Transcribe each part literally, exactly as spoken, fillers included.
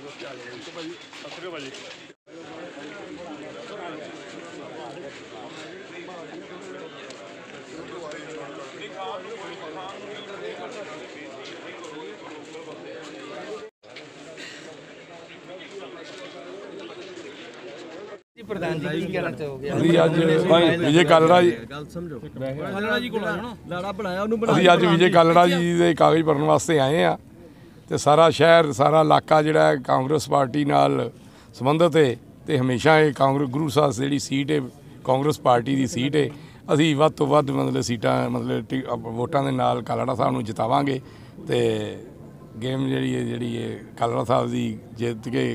प्रधान जी की कहना चाहोगे? ਅਸੀਂ ਅੱਜ ਵਿਜੇ ਕਾਲੜਾ ਜੀ गल समझो कालड़ा जी को लाड़ा बनाया ਉਹਨੂੰ ਬਣਾ ਅਸੀਂ ਅੱਜ ਵਿਜੇ ਕਾਲੜਾ ਜੀ ਦੇ ਕਾਗਜ਼ ਭਰਨ ਵਾਸਤੇ ਆਏ ਆ ਤੇ ਸਾਰਾ ਸ਼ਹਿਰ ਸਾਰਾ ਇਲਾਕਾ ਜਿਹੜਾ ਕਾਂਗਰਸ ਪਾਰਟੀ ਨਾਲ ਸੰਬੰਧਿਤ ਹੈ ਤੇ ਹਮੇਸ਼ਾ ਇਹ ਕਾਂਗਰਸ ਗੁਰੂ ਸਾਹਿਬ ਜਿਹੜੀ ਸੀਟ ਹੈ ਕਾਂਗਰਸ ਪਾਰਟੀ ਦੀ ਸੀਟ ਹੈ। ਅਸੀਂ ਵੱਧ ਤੋਂ ਵੱਧ ਮਤਲਬ ਸੀਟਾਂ ਮਤਲਬ ਵੋਟਾਂ ਦੇ ਨਾਲ ਕਾਲੜਾ ਸਾਹਿਬ ਨੂੰ ਜਿਤਾਵਾਂਗੇ ਤੇ ਗੇਮ ਜਿਹੜੀ ਹੈ ਜਿਹੜੀ ਹੈ ਕਾਲੜਾ ਸਾਹਿਬ ਦੀ ਜਿੱਤ ਕੇ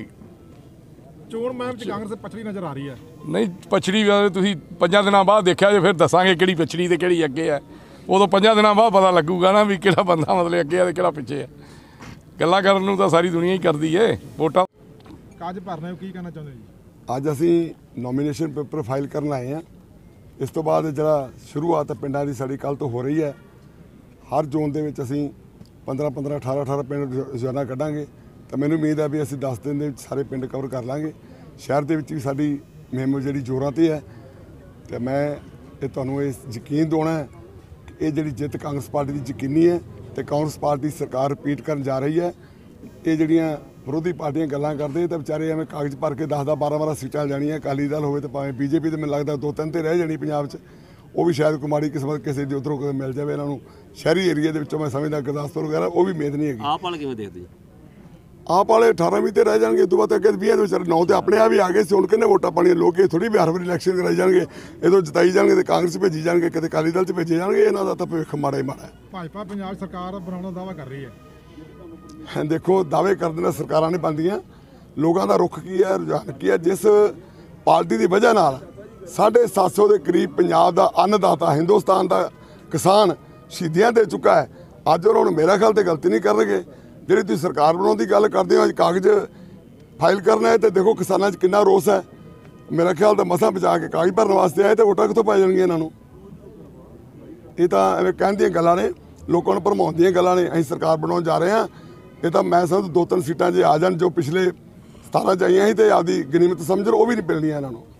ਚੋਣ ਮੁਹਿੰਮ ਚ ਕਾਂਗਰਸ ਪਛੜੀ ਨਜ਼ਰ ਆ ਰਹੀ ਹੈ। ਨਹੀਂ ਪਛੜੀ ਤੁਸੀਂ ਪੰਜਾਂ ਦਿਨਾਂ ਬਾਅਦ ਦੇਖਿਆ ਜੇ ਫਿਰ ਦੱਸਾਂਗੇ ਕਿਹੜੀ ਪਛੜੀ ਤੇ ਕਿਹੜੀ ਅੱਗੇ ਹੈ। ਉਦੋਂ ਪੰਜਾਂ ਦਿਨਾਂ ਬਾਅਦ ਪਤਾ ਲੱਗੂਗਾ ਨਾ ਵੀ ਕਿਹੜਾ ਬੰਦਾ ਮਤਲਬ ਅੱਗੇ ਹੈ ਤੇ ਕਿਹੜਾ ਪਿੱਛੇ ਹੈ। ਗੱਲਾਂ ਕਰਨ ਨੂੰ ਤਾਂ ਸਾਰੀ ਦੁਨੀਆ ਹੀ ਕਰਦੀ ਏ। ਵੋਟਾਂ ਕਾਜ ਭਰਨੇ ਕੀ ਕਹਿਣਾ ਚਾਹੁੰਦੇ ਜੀ? ਅੱਜ ਅਸੀਂ ਨੋਮੀਨੇਸ਼ਨ ਪੇਪਰ ਫਾਈਲ ਕਰਨ ਆਏ ਹਾਂ। ਇਸ ਤੋਂ ਬਾਅਦ ਜਿਹੜਾ ਸ਼ੁਰੂਆਤ ਪਿੰਡਾਂ ਦੀ ਸਾਡੀ ਕੱਲ੍ਹ ਤੋਂ ਹੋ ਰਹੀ ਹੈ। ਹਰ ਜ਼ੋਨ ਦੇ ਵਿੱਚ ਅਸੀਂ ਪੰਦਰਾਂ ਪੰਦਰਾਂ ਅਠਾਰਾਂ ਅਠਾਰਾਂ ਪਿੰਡ ਰੋਜ਼ਾਨਾ ਕੱਢਾਂਗੇ ਤਾਂ ਮੈਨੂੰ ਉਮੀਦ ਹੈ ਵੀ ਅਸੀਂ ਦਸ ਦਿਨ ਦੇ ਵਿੱਚ ਸਾਰੇ ਪਿੰਡ ਕਵਰ ਕਰ ਲਾਂਗੇ। ਸ਼ਹਿਰ ਦੇ ਵਿੱਚ ਵੀ ਸਾਡੀ ਮੁਹਿੰਮ ਜਿਹੜੀ ਜ਼ੋਰਾਂ 'ਤੇ ਹੈ ਅਤੇ ਮੈਂ ਇਹ ਤੁਹਾਨੂੰ ਇਹ ਯਕੀਨ ਦਿਵਾਉਣਾ ਹੈ ਕਿ ਇਹ ਜਿਹੜੀ ਜਿੱਤ ਕਾਂਗਰਸ ਪਾਰਟੀ ਦੀ ਯਕੀਨੀ ਹੈ ਅਤੇ ਕਾਂਗਰਸ ਪਾਰਟੀ ਸਰਕਾਰ ਰਿਪੀਟ ਕਰਨ ਜਾ ਰਹੀ ਹੈ। ਇਹ ਜਿਹੜੀਆਂ ਵਿਰੋਧੀ ਪਾਰਟੀਆਂ ਗੱਲਾਂ ਕਰਦੇ ਤਾਂ ਵਿਚਾਰੇ ਐਵੇਂ ਕਾਗਜ਼ ਭਰ ਕੇ ਦਸ ਦਸ ਬਾਰਾਂ ਬਾਰਾਂ ਸੀਟਾਂ ਜਾਣੀਆਂ। ਅਕਾਲੀ ਦਲ ਹੋਵੇ ਤਾਂ ਭਾਵੇਂ ਬੀਜੇਪੀ ਤੇ ਮੈਨੂੰ ਲੱਗਦਾ ਦੋ ਤਿੰਨ ਤੇ ਰਹਿ ਜਾਣੀ ਪੰਜਾਬ 'ਚ। ਉਹ ਵੀ ਸ਼ਾਇਦ ਕੁਮਾਰੀ ਕਿਸਮਤ ਕਿਸੇ ਦੀ ਉੱਧਰੋਂ ਕੋਈ ਮਿਲ ਜਾਵੇ ਇਹਨਾਂ ਨੂੰ। ਸ਼ਹਿਰੀ ਏਰੀਆ ਦੇ ਵਿੱਚੋਂ ਮੈਂ ਸਮਝਦਾ ਗੁਰਦਾਸਪੁਰ ਵਗੈਰਾ ਉਹ ਵੀ ਉਮੀਦ ਨਹੀਂ ਹੈਗੀ। ਆਪ ਵਾਲੇ ਕਿਵੇਂ ਦੇਖਦੇ? ਆਪ ਵਾਲੇ ਅਠਾਰਾਂ ਵੀ ਤੇ ਰਹਿ ਜਾਣਗੇ। ਤੋਂ ਬਾਅਦ ਅੱਗੇ ਵੀਹ ਦੇ ਵਿਚਾਰੇ ਨੌ ਤੇ ਆਪਣੇ ਆਪ ਹੀ ਆ ਗਏ ਸੀ। ਹੁਣ ਕਿੰਨੇ ਵੋਟਾਂ ਪਾਣੀਆਂ ਲੋਕ ਇਹ ਥੋੜੀ ਵੀ ਹਰ ਵਾਰੀ ਇਲੈਕਸ਼ਨ ਕਰਾਈ ਜਾਣਗੇ। ਇਹਦੋਂ ਜਿਤਾਈ ਜਾਣਗੇ ਤੇ ਕਾਂਗਰਸ ਭੇਜੀ ਜਾਣਗੇ ਕਿਤੇ ਅਕਾਲੀ ਦਲ 'ਚ ਭੇਜੇ ਜਾਣਗੇ। ਇਹਨਾਂ ਦਾ ਤਾਂ ਭਵਿੱਖ ਮਾੜਾ ਹੀ ਮਾੜਾ ਹੈ। ਭਾਜਪਾ ਪੰਜਾਬ ਸਰਕਾਰ ਬਣਾਉਣ ਦਾ ਦਾਅਵਾ ਕਰ ਰਹੀ ਹੈ। ਦੇਖੋ ਦਾਅਵੇ ਕਰਦੇ ਨੇ ਸਰਕਾਰਾਂ ਨਹੀਂ ਬਣਦੀਆਂ। ਲੋਕਾਂ ਦਾ ਰੁਖ ਕੀ ਹੈ ਰੁਝਾਨ ਕੀ ਹੈ। ਜਿਸ ਪਾਰਟੀ ਦੀ ਵਜ੍ਹਾ ਨਾਲ ਸਾਢੇ ਸੱਤ ਸੌ ਦੇ ਕਰੀਬ ਪੰਜਾਬ ਦਾ ਅੰਨਦਾਤਾ ਹਿੰਦੁਸਤਾਨ ਦਾ ਕਿਸਾਨ ਸ਼ਹੀਦੀਆਂ ਦੇ ਚੁੱਕਾ ਹੈ। ਅੱਜ ਉਹਨਾਂ ਨੂੰ ਮੇਰਾ ਖਿਆਲ ਤੇ ਗਲਤੀ ਨਹੀਂ ਕਰਨਗੇ। ਜਿਹੜੀ ਤੁਸੀਂ ਸਰਕਾਰ ਬਣਾਉਣ ਦੀ ਗੱਲ ਕਰਦੇ ਹੋ ਅੱਜ ਕਾਗਜ਼ ਫਾਈਲ ਕਰਨਾ ਹੈ ਤੇ ਦੇਖੋ ਕਿਸਾਨਾਂ 'ਚ ਕਿੰਨਾ ਰੋਸ ਹੈ। ਮੇਰਾ ਖਿਆਲ ਤਾਂ ਮਸਾਂ ਬਚਾ ਕੇ ਕਾਗਜ਼ ਭਰਨ ਵਾਸਤੇ ਆਏ ਤੇ ਵੋਟਾਂ ਕਿੱਥੋਂ ਪੈ ਜਾਣਗੀਆਂ ਇਹਨਾਂ ਨੂੰ? ਇਹ ਤਾਂ ਐਵੇਂ ਕਹਿਣ ਦੀਆਂ ਗੱਲਾਂ ਨੇ, ਲੋਕਾਂ ਨੂੰ ਭਰਮਾਉਣ ਦੀਆਂ ਗੱਲਾਂ ਨੇ। ਅਸੀਂ ਸਰਕਾਰ ਬਣਾਉਣ ਜਾ ਰਹੇ ਹਾਂ। ਇਹ ਤਾਂ ਮੈਂ ਸਮਝ ਦੋ ਤਿੰਨ ਸੀਟਾਂ ਜੇ ਆ ਜਾਣ ਜੋ ਪਿਛਲੇ ਸਤਾਰਾਂ 'ਚ ਆਈਆਂ ਸੀ ਤੇ ਆਪਦੀ ਗਨੀਮਤ ਸਮਝਣ ਉਹ ਵੀ ਨਹੀਂ ਮਿਲਣੀਆਂ ਇਹਨਾਂ ਨੂੰ।